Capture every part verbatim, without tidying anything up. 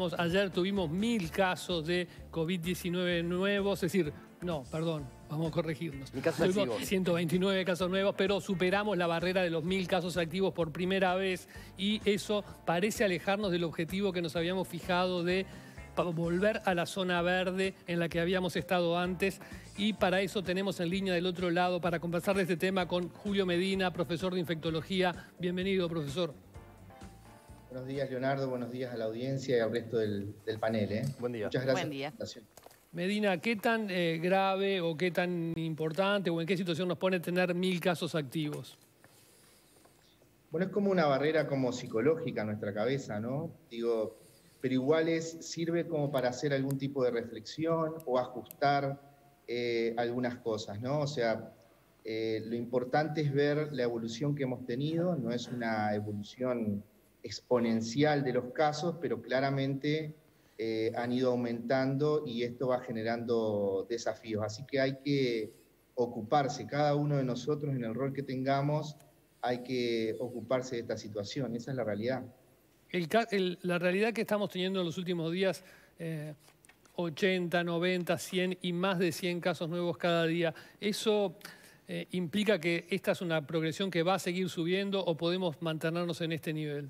decíamos, ayer tuvimos mil casos de COVID diecinueve nuevos, es decir, no, perdón, vamos a corregirnos. Tuvimos ciento veintinueve casos nuevos, pero superamos la barrera de los mil casos activos por primera vez y eso parece alejarnos del objetivo que nos habíamos fijado de volver a la zona verde en la que habíamos estado antes, y para eso tenemos en línea del otro lado para conversar de este tema con Julio Medina, profesor de infectología. Bienvenido, profesor. Buenos días, Leonardo. Buenos días a la audiencia y al resto del, del panel. ¿eh? Buen día. Muchas gracias. Buen día. Por la invitación. Medina, ¿qué tan eh, grave o qué tan importante o en qué situación nos pone tener mil casos activos? Bueno, es como una barrera como psicológica en nuestra cabeza, ¿no? Digo, pero igual es, sirve como para hacer algún tipo de reflexión o ajustar eh, algunas cosas, ¿no? O sea, eh, lo importante es ver la evolución que hemos tenido, no es una evolución exponencial de los casos, pero claramente eh, han ido aumentando y esto va generando desafíos. Así que hay que ocuparse, cada uno de nosotros en el rol que tengamos, hay que ocuparse de esta situación, esa es la realidad. El, el, la realidad que estamos teniendo en los últimos días, eh, ochenta, noventa, cien y más de cien casos nuevos cada día, ¿eso eh, implica que esta es una progresión que va a seguir subiendo o podemos mantenernos en este nivel?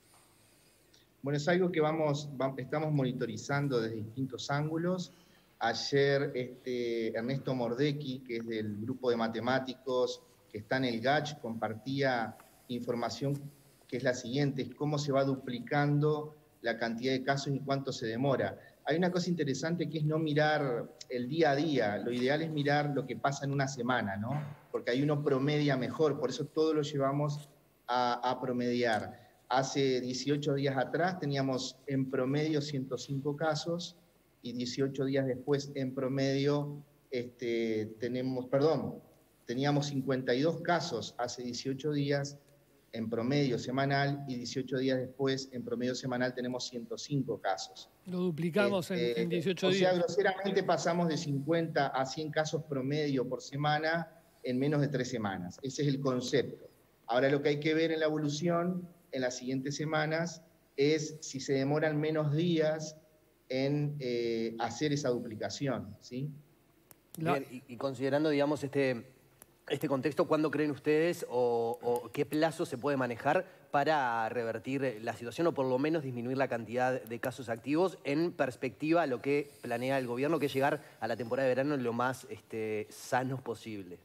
Bueno, es algo que vamos, vamos, estamos monitorizando desde distintos ángulos. Ayer este, Ernesto Mordecki, que es del grupo de matemáticos que está en el G A C H, compartía información que es la siguiente, es cómo se va duplicando la cantidad de casos y cuánto se demora. Hay una cosa interesante que es no mirar el día a día, lo ideal es mirar lo que pasa en una semana, ¿no? Porque ahí uno promedia mejor, por eso todo lo llevamos a, a promediar. Hace dieciocho días atrás teníamos en promedio ciento cinco casos y dieciocho días después en promedio este, tenemos, perdón, teníamos cincuenta y dos casos hace dieciocho días en promedio semanal y dieciocho días después en promedio semanal tenemos ciento cinco casos. Lo duplicamos este, en, en dieciocho o días. O sea, groseramente pasamos de cincuenta a cien casos promedio por semana en menos de tres semanas. Ese es el concepto. Ahora lo que hay que ver en la evolución en las siguientes semanas es si se demoran menos días en eh, hacer esa duplicación, ¿sí? Bien, y, y considerando, digamos, este, este contexto, ¿cuándo creen ustedes o, o qué plazo se puede manejar para revertir la situación o por lo menos disminuir la cantidad de casos activos en perspectiva a lo que planea el gobierno, que es llegar a la temporada de verano lo más este, sanos posible?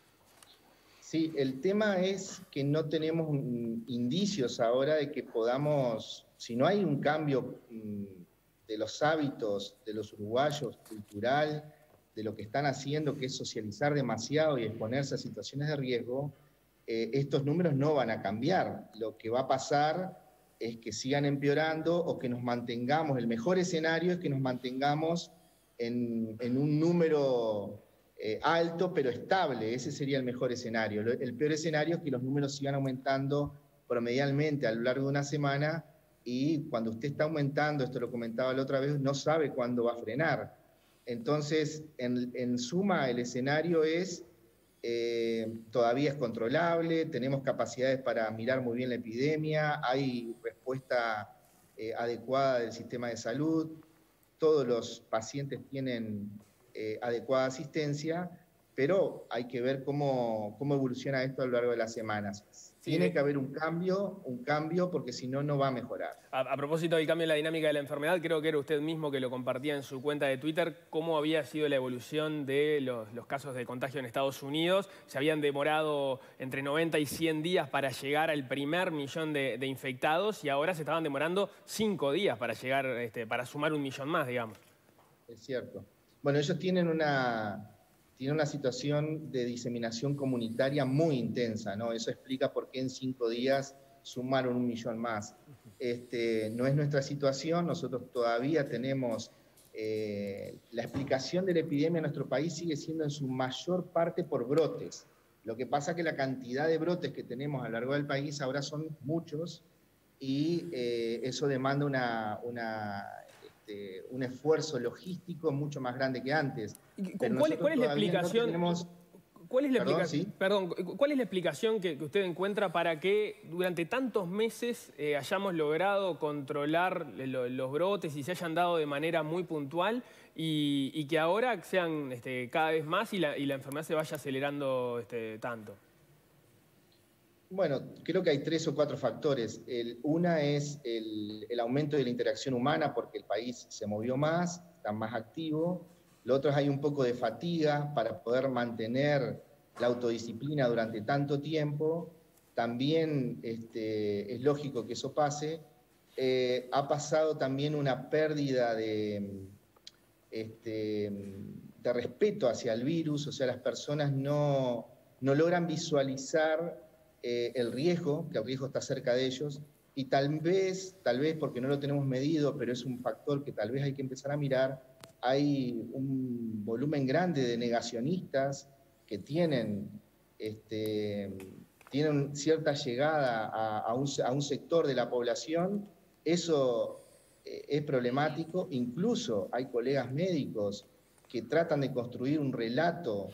Sí, el tema es que no tenemos indicios ahora de que podamos, si no hay un cambio de los hábitos de los uruguayos, cultural, de lo que están haciendo, que es socializar demasiado y exponerse a situaciones de riesgo, eh, estos números no van a cambiar. Lo que va a pasar es que sigan empeorando o que nos mantengamos, el mejor escenario es que nos mantengamos en, en un número Eh, alto pero estable, ese sería el mejor escenario. El peor escenario es que los números sigan aumentando promedialmente a lo largo de una semana y cuando usted está aumentando, esto lo comentaba la otra vez, no sabe cuándo va a frenar. Entonces, en, en suma, el escenario es, eh, todavía es controlable, tenemos capacidades para mirar muy bien la epidemia, hay respuesta eh, adecuada del sistema de salud, todos los pacientes tienen Eh, adecuada asistencia, pero hay que ver cómo, cómo evoluciona esto a lo largo de las semanas. Sí, Tiene que haber un cambio, un cambio, porque si no, no va a mejorar. A, a propósito del cambio en la dinámica de la enfermedad, creo que era usted mismo que lo compartía en su cuenta de Twitter, cómo había sido la evolución de los, los casos de contagio en Estados Unidos. Se habían demorado entre noventa y cien días para llegar al primer millón de, de infectados y ahora se estaban demorando cinco días para llegar, este, para sumar un millón más, digamos. Es cierto. Bueno, ellos tienen una, tienen una situación de diseminación comunitaria muy intensa, ¿no? Eso explica por qué en cinco días sumaron un millón más. Este, no es nuestra situación, nosotros todavía tenemos eh, la explicación de la epidemia en nuestro país sigue siendo en su mayor parte por brotes. Lo que pasa es que la cantidad de brotes que tenemos a lo largo del país ahora son muchos y eh, eso demanda una... una un esfuerzo logístico mucho más grande que antes. ¿Cuál, ¿Cuál es la explicación? No tenemos... ¿Cuál es la, Perdón, explica... ¿sí? Perdón, ¿cuál es la explicación que, que usted encuentra para que durante tantos meses eh, hayamos logrado controlar lo, los brotes y se hayan dado de manera muy puntual y, y que ahora sean este, cada vez más y la, y la enfermedad se vaya acelerando este, tanto? Bueno, creo que hay tres o cuatro factores. El, una es el, el aumento de la interacción humana porque el país se movió más, está más activo. Lo otro es hay un poco de fatiga para poder mantener la autodisciplina durante tanto tiempo. También este, es lógico que eso pase. Eh, ha pasado también una pérdida de, este, de respeto hacia el virus, o sea, las personas no, no logran visualizar eh, el riesgo, que el riesgo está cerca de ellos, y tal vez, tal vez porque no lo tenemos medido, pero es un factor que tal vez hay que empezar a mirar, hay un volumen grande de negacionistas que tienen, este, tienen cierta llegada a, a, un, a un sector de la población. Eso eh, es problemático. Incluso hay colegas médicos que tratan de construir un relato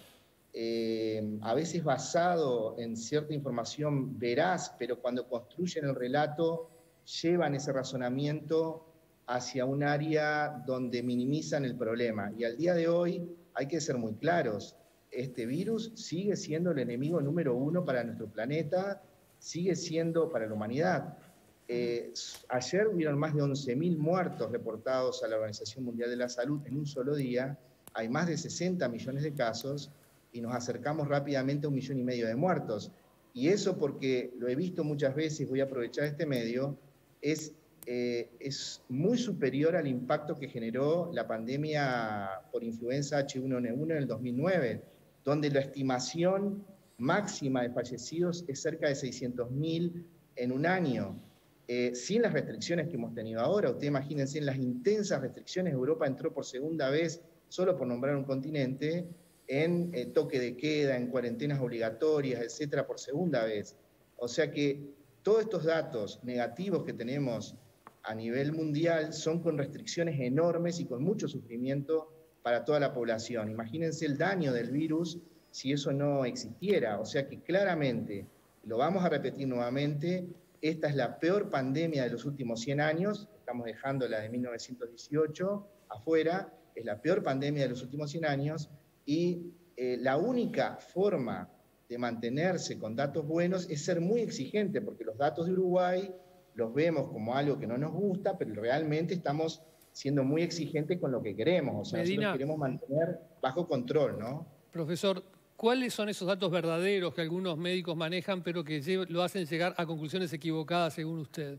eh, a veces basado en cierta información veraz, pero cuando construyen el relato llevan ese razonamiento hacia un área donde minimizan el problema. Y al día de hoy hay que ser muy claros, este virus sigue siendo el enemigo número uno para nuestro planeta, sigue siendo para la humanidad. Eh, ayer hubieron más de once mil muertos reportados a la Organización Mundial de la Salud en un solo día, hay más de sesenta millones de casos y nos acercamos rápidamente a un millón y medio de muertos. Y eso, porque lo he visto muchas veces, voy a aprovechar este medio, es, eh, es muy superior al impacto que generó la pandemia por influenza H uno N uno en el dos mil nueve, donde la estimación máxima de fallecidos es cerca de seiscientos mil en un año. Eh, sin las restricciones que hemos tenido ahora, ustedes imagínense en las intensas restricciones, Europa entró por segunda vez, solo por nombrar un continente, en eh, toque de queda, en cuarentenas obligatorias, etcétera, por segunda vez. O sea que todos estos datos negativos que tenemos a nivel mundial son con restricciones enormes y con mucho sufrimiento para toda la población. Imagínense el daño del virus si eso no existiera. O sea que claramente, lo vamos a repetir nuevamente, esta es la peor pandemia de los últimos cien años, estamos dejando la de mil novecientos dieciocho afuera, es la peor pandemia de los últimos cien años, y eh, la única forma de mantenerse con datos buenos es ser muy exigente, porque los datos de Uruguay los vemos como algo que no nos gusta, pero realmente estamos siendo muy exigentes con lo que queremos, o sea, Medina, nosotros queremos mantener bajo control, ¿no? Profesor, ¿cuáles son esos datos verdaderos que algunos médicos manejan, pero que lo hacen llegar a conclusiones equivocadas según usted?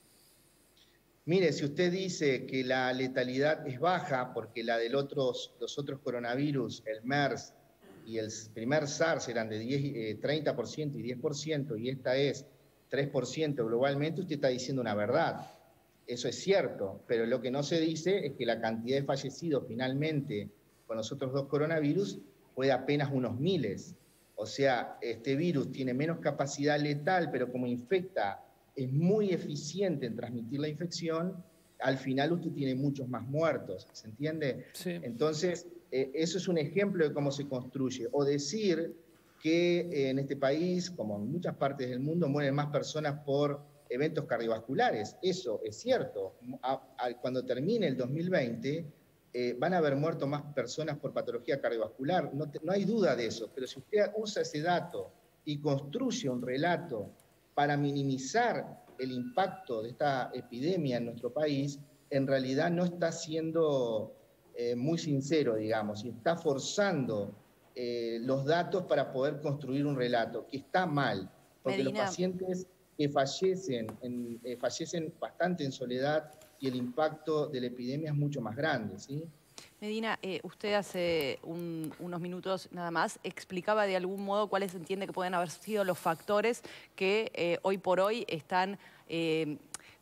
Mire, si usted dice que la letalidad es baja porque la de otros, los otros coronavirus, el MERS y el primer SARS eran de diez, eh, treinta por ciento y diez por ciento y esta es tres por ciento globalmente, usted está diciendo una verdad. Eso es cierto, pero lo que no se dice es que la cantidad de fallecidos finalmente con los otros dos coronavirus fue de apenas unos miles. O sea, este virus tiene menos capacidad letal, pero como infecta es muy eficiente en transmitir la infección, al final usted tiene muchos más muertos, ¿se entiende? Sí. Entonces, eh, eso es un ejemplo de cómo se construye. O decir que eh, en este país, como en muchas partes del mundo, mueren más personas por eventos cardiovasculares. Eso es cierto. A, a, cuando termine el dos mil veinte, eh, van a haber muerto más personas por patología cardiovascular. No, te, no hay duda de eso, pero si usted usa ese dato y construye un relato para minimizar el impacto de esta epidemia en nuestro país, en realidad no está siendo eh, muy sincero, digamos, y está forzando eh, los datos para poder construir un relato, que está mal, porque Medina, los pacientes que fallecen, en, eh, fallecen bastante en soledad y el impacto de la epidemia es mucho más grande, ¿sí? Medina, eh, usted hace un, unos minutos nada más explicaba de algún modo cuáles entiende que pueden haber sido los factores que eh, hoy por hoy están eh,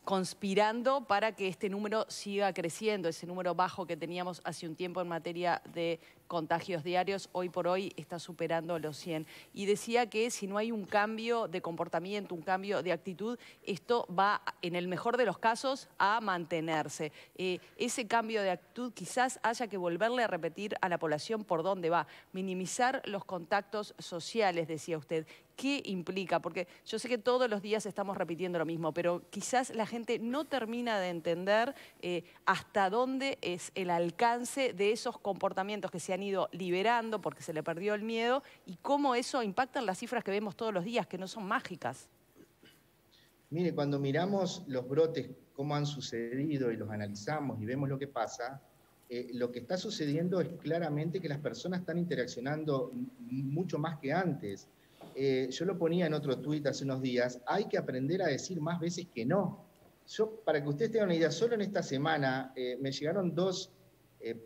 conspirando para que este número siga creciendo, ese número bajo que teníamos hace un tiempo en materia de contagios diarios, hoy por hoy está superando los cien. Y decía que si no hay un cambio de comportamiento, un cambio de actitud, esto va, en el mejor de los casos, a mantenerse. Eh, ese cambio de actitud quizás haya que volverle a repetir a la población por dónde va. Minimizar los contactos sociales, decía usted. ¿Qué implica? Porque yo sé que todos los días estamos repitiendo lo mismo, pero quizás la gente no termina de entender eh, hasta dónde es el alcance de esos comportamientos que se han ido liberando porque se le perdió el miedo y cómo eso impacta en las cifras que vemos todos los días, que no son mágicas. Mire, cuando miramos los brotes, cómo han sucedido y los analizamos y vemos lo que pasa, eh, lo que está sucediendo es claramente que las personas están interaccionando mucho más que antes. Eh, yo lo ponía en otro tuit hace unos días, hay que aprender a decir más veces que no. Yo, para que ustedes tengan una idea, solo en esta semana eh, me llegaron dos, eh,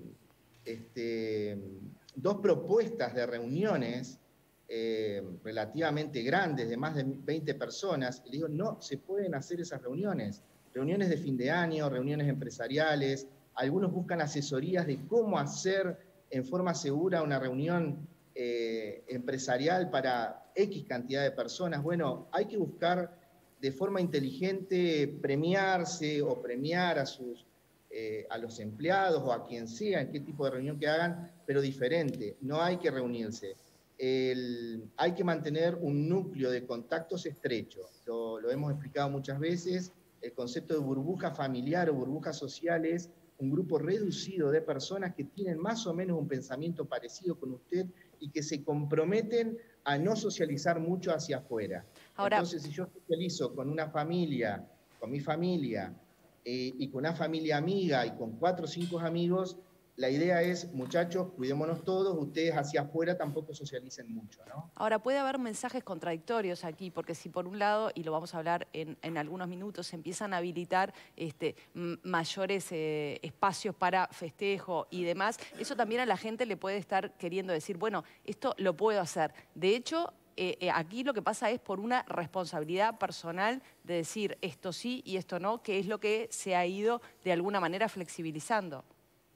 este, dos propuestas de reuniones eh, relativamente grandes, de más de veinte personas, y le digo, no se pueden hacer esas reuniones. Reuniones de fin de año, reuniones empresariales, algunos buscan asesorías de cómo hacer en forma segura una reunión Eh, empresarial para X cantidad de personas. Bueno, hay que buscar de forma inteligente premiarse o premiar a, sus, eh, a los empleados o a quien sea, en qué tipo de reunión que hagan, pero diferente. No hay que reunirse. El, hay que mantener un núcleo de contactos estrechos. Lo, lo hemos explicado muchas veces. El concepto de burbuja familiar o burbujas sociales, un grupo reducido de personas que tienen más o menos un pensamiento parecido con usted y que se comprometen a no socializar mucho hacia afuera. Ahora, entonces, si yo socializo con una familia, con mi familia, eh, y con una familia amiga y con cuatro o cinco amigos, la idea es, muchachos, cuidémonos todos, ustedes hacia afuera tampoco socialicen mucho, ¿no? Ahora, puede haber mensajes contradictorios aquí, porque si por un lado, y lo vamos a hablar en, en algunos minutos, se empiezan a habilitar este, mayores eh, espacios para festejo y demás, eso también a la gente le puede estar queriendo decir, bueno, esto lo puedo hacer. De hecho, eh, eh, aquí lo que pasa es por una responsabilidad personal de decir esto sí y esto no, que es lo que se ha ido de alguna manera flexibilizando.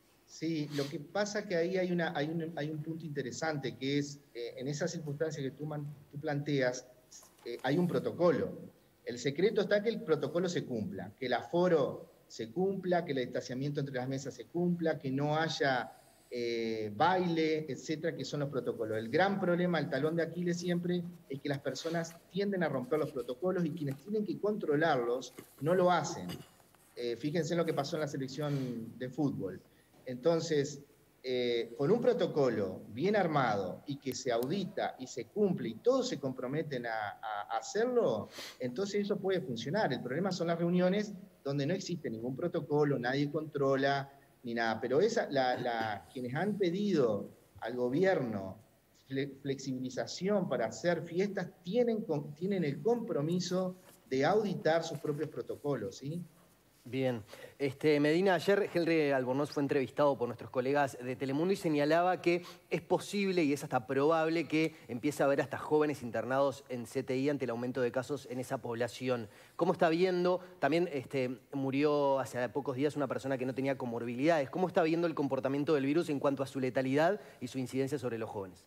Sí, lo que pasa es que ahí hay, una, hay, un, hay un punto interesante, que es, eh, en esas circunstancias que tú, man, tú planteas, eh, hay un protocolo. El secreto está que el protocolo se cumpla, que el aforo se cumpla, que el distanciamiento entre las mesas se cumpla, que no haya eh, baile, etcétera, que son los protocolos. El gran problema, el talón de Aquiles siempre, es que las personas tienden a romper los protocolos y quienes tienen que controlarlos no lo hacen. Eh, fíjense en lo que pasó en la selección de fútbol. Entonces, eh, con un protocolo bien armado y que se audita y se cumple y todos se comprometen a, a, a hacerlo, entonces eso puede funcionar. El problema son las reuniones donde no existe ningún protocolo, nadie controla ni nada. Pero esa, la, la, quienes han pedido al gobierno flexibilización para hacer fiestas tienen, tienen el compromiso de auditar sus propios protocolos, ¿sí? Bien. Este, Medina, ayer Henry Albornoz fue entrevistado por nuestros colegas de Telemundo y señalaba que es posible y es hasta probable que empiece a haber hasta jóvenes internados en C T I ante el aumento de casos en esa población. ¿Cómo está viendo? También este, murió hace pocos días una persona que no tenía comorbilidades. ¿Cómo está viendo el comportamiento del virus en cuanto a su letalidad y su incidencia sobre los jóvenes?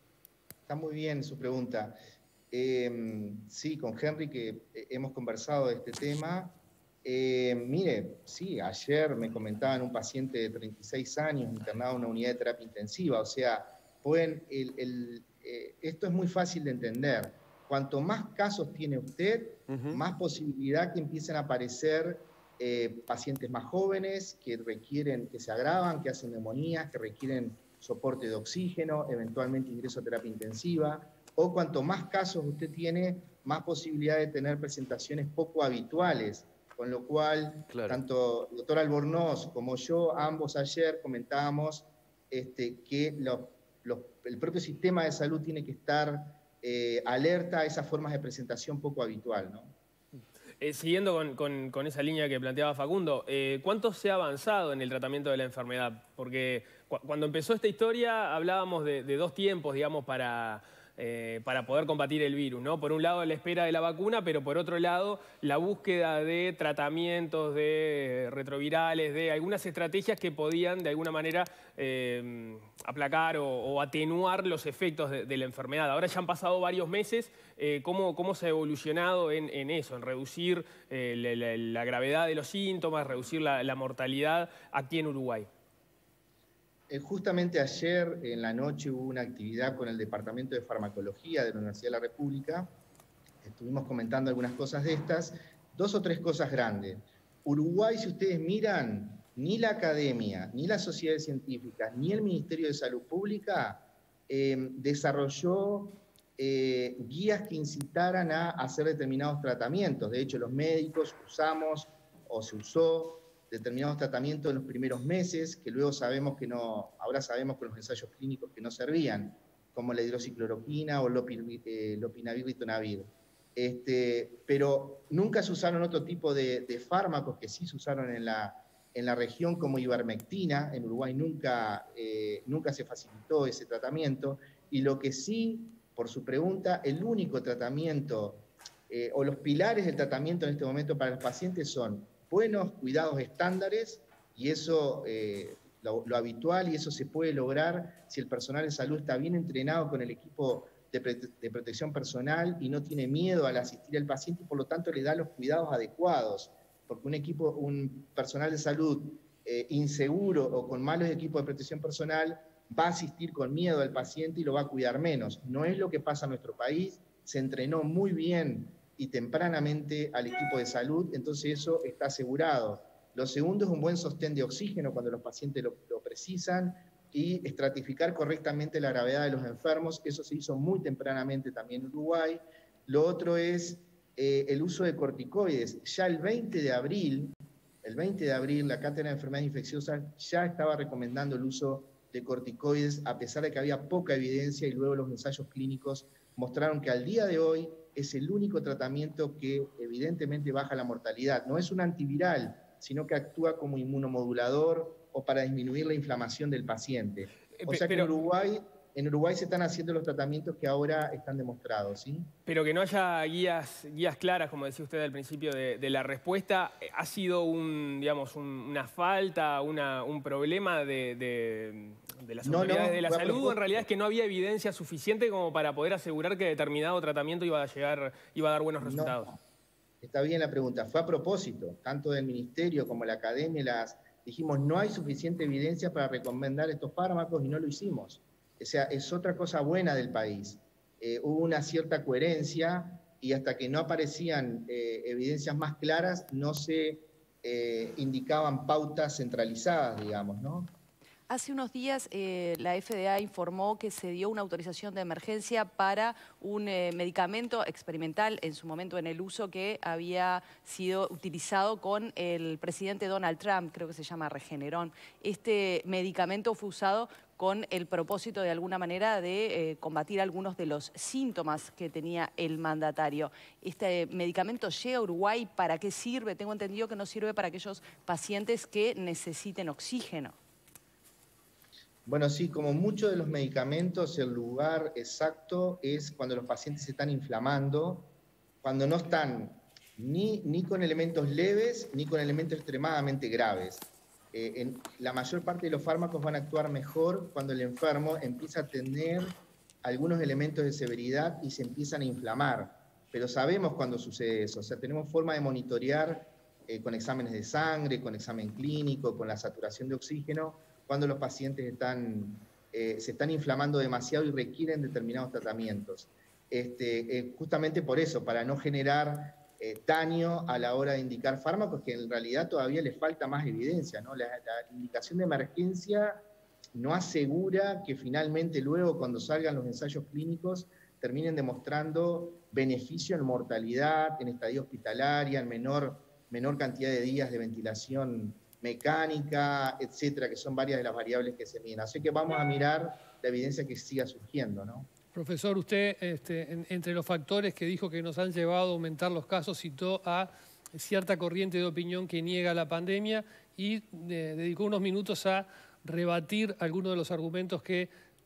Está muy bien su pregunta. Eh, sí, con Henry que hemos conversado de este tema. Eh, mire, sí, ayer me comentaban un paciente de treinta y seis años internado en una unidad de terapia intensiva, o sea, pueden, el, el, eh, esto es muy fácil de entender. Cuanto más casos tiene usted, uh-huh. más posibilidad que empiecen a aparecer eh, pacientes más jóvenes que requieren, que se agravan, que hacen neumonías, que requieren soporte de oxígeno, eventualmente ingreso a terapia intensiva, o cuanto más casos usted tiene, más posibilidad de tener presentaciones poco habituales. Con lo cual, claro. tanto el doctor Albornoz como yo, ambos ayer comentábamos este, que lo, lo, el propio sistema de salud tiene que estar eh, alerta a esas formas de presentación poco habitual, ¿no? Eh, siguiendo con, con, con esa línea que planteaba Facundo, eh, ¿cuánto se ha avanzado en el tratamiento de la enfermedad? Porque cu cuando empezó esta historia hablábamos de, de dos tiempos, digamos, para... eh, para poder combatir el virus, ¿no? Por un lado la espera de la vacuna, pero por otro lado la búsqueda de tratamientos, de retrovirales, de algunas estrategias que podían de alguna manera eh, aplacar o, o atenuar los efectos de, de la enfermedad. Ahora ya han pasado varios meses, eh, ¿cómo, ¿cómo se ha evolucionado en, en eso, en reducir eh, la, la, la gravedad de los síntomas, reducir la, la mortalidad aquí en Uruguay? Justamente ayer en la noche hubo una actividad con el Departamento de Farmacología de la Universidad de la República. Estuvimos comentando algunas cosas de estas. Dos o tres cosas grandes. Uruguay, si ustedes miran, ni la academia, ni las sociedades científicas, ni el Ministerio de Salud Pública eh, desarrolló eh, guías que incitaran a hacer determinados tratamientos. De hecho, los médicos usamos o se usó determinados tratamientos en los primeros meses, que luego sabemos que no, ahora sabemos con los ensayos clínicos que no servían, como la hidroxicloroquina o lopinavir, eh, lopinavir ritonavir. Este, pero nunca se usaron otro tipo de, de fármacos que sí se usaron en la, en la región, como ivermectina. En Uruguay nunca, eh, nunca se facilitó ese tratamiento. Y lo que sí, por su pregunta, el único tratamiento, eh, o los pilares del tratamiento en este momento para los pacientes son buenos cuidados estándares, y eso eh, lo, lo habitual, y eso se puede lograr si el personal de salud está bien entrenado con el equipo de, pre de protección personal y no tiene miedo al asistir al paciente, y por lo tanto le da los cuidados adecuados, porque un equipo, un personal de salud eh, inseguro o con malos equipos de protección personal va a asistir con miedo al paciente y lo va a cuidar menos. No es lo que pasa en nuestro país. Se entrenó muy bien y tempranamente al equipo de salud, entonces eso está asegurado. Lo segundo es un buen sostén de oxígeno cuando los pacientes lo, lo precisan, y estratificar correctamente la gravedad de los enfermos. Eso se hizo muy tempranamente también en Uruguay. Lo otro es eh, el uso de corticoides. Ya el veinte de abril, el veinte de abril, la Cátedra de Enfermedades Infecciosas ya estaba recomendando el uso de corticoides, a pesar de que había poca evidencia, y luego los ensayos clínicos mostraron que al día de hoy es el único tratamiento que evidentemente baja la mortalidad. No es un antiviral, sino que actúa como inmunomodulador o para disminuir la inflamación del paciente. O sea que en Uruguay, en Uruguay se están haciendo los tratamientos que ahora están demostrados, ¿sí? Pero que no haya guías, guías claras, como decía usted al principio de, de la respuesta, ¿ha sido un, digamos, un, una falta, una, un problema de, de, de las autoridades no, no, de la salud? ¿O en realidad es que no había evidencia suficiente como para poder asegurar que determinado tratamiento iba a llegar, iba a dar buenos resultados? No, está bien la pregunta. Fue a propósito, tanto del Ministerio como la academia, las, dijimos no hay suficiente evidencia para recomendar estos fármacos, y no lo hicimos. O sea, es otra cosa buena del país. Eh, hubo una cierta coherencia, y hasta que no aparecían eh, evidencias más claras, no se eh, indicaban pautas centralizadas, digamos, ¿no? Hace unos días eh, la F D A informó que se dio una autorización de emergencia para un eh, medicamento experimental, en su momento en el uso, que había sido utilizado con el presidente Donald Trump, creo que se llama Regeneron. Este medicamento fue usado con el propósito de alguna manera de eh, combatir algunos de los síntomas que tenía el mandatario. ¿Este medicamento llega a Uruguay? ¿Para qué sirve? Tengo entendido que no sirve para aquellos pacientes que necesiten oxígeno. Bueno, sí, como muchos de los medicamentos, el lugar exacto es cuando los pacientes se están inflamando, cuando no están ni, ni con elementos leves ni con elementos extremadamente graves. Eh, en, la mayor parte de los fármacos van a actuar mejor cuando el enfermo empieza a tener algunos elementos de severidad y se empiezan a inflamar. Pero sabemos cuándo sucede eso, o sea, tenemos forma de monitorear eh, con exámenes de sangre, con examen clínico, con la saturación de oxígeno, cuando los pacientes están, eh, se están inflamando demasiado y requieren determinados tratamientos. Este, eh, justamente por eso, para no generar eh, daño a la hora de indicar fármacos, que en realidad todavía les falta más evidencia, ¿no? La, la indicación de emergencia no asegura que finalmente luego, cuando salgan los ensayos clínicos, terminen demostrando beneficio en mortalidad, en estadía hospitalaria, en menor, menor cantidad de días de ventilación mecánica, etcétera, que son varias de las variables que se miden. Así que vamos a mirar la evidencia que siga surgiendo, ¿no? Profesor, usted, este, en, entre los factores que dijo que nos han llevado a aumentar los casos, citó a cierta corriente de opinión que niega la pandemia, y eh, dedicó unos minutos a rebatir algunos de los argumentos que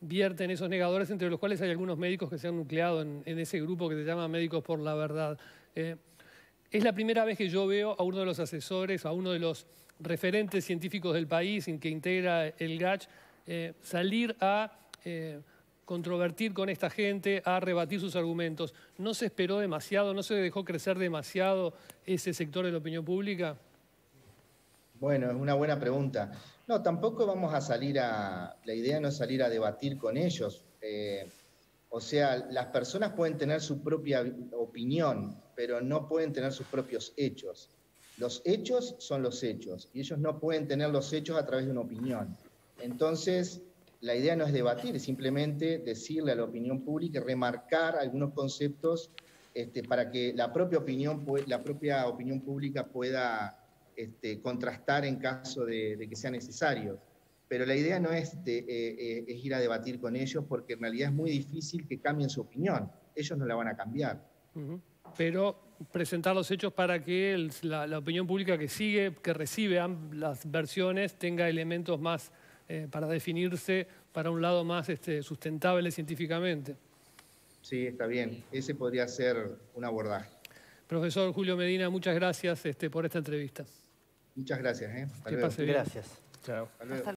vierten esos negadores, entre los cuales hay algunos médicos que se han nucleado en, en ese grupo que se llama Médicos por la Verdad. Eh, es la primera vez que yo veo a uno de los asesores, a uno de los referentes científicos del país en que integra el G A C H, eh, salir a eh, controvertir con esta gente, a rebatir sus argumentos. ¿No se esperó demasiado, no se dejó crecer demasiado ese sector de la opinión pública? Bueno, es una buena pregunta. No, tampoco vamos a salir a... La idea no es salir a debatir con ellos. Eh, o sea, las personas pueden tener su propia opinión, pero no pueden tener sus propios hechos. Los hechos son los hechos, y ellos no pueden tener los hechos a través de una opinión. Entonces, la idea no es debatir, es simplemente decirle a la opinión pública y remarcar algunos conceptos este, para que la propia opinión, la propia opinión pública pueda este, contrastar en caso de, de que sea necesario. Pero la idea no es, de, eh, eh, es ir a debatir con ellos, porque en realidad es muy difícil que cambien su opinión. Ellos no la van a cambiar. Uh-huh. Pero presentar los hechos para que el, la, la opinión pública que sigue, que recibe las versiones, tenga elementos más eh, para definirse para un lado más este, sustentable científicamente. Sí, está bien. Ese podría ser un abordaje. Profesor Julio Medina, muchas gracias este, por esta entrevista. Muchas gracias. ¿eh? Que pase bien. Gracias. Chao. Hasta luego.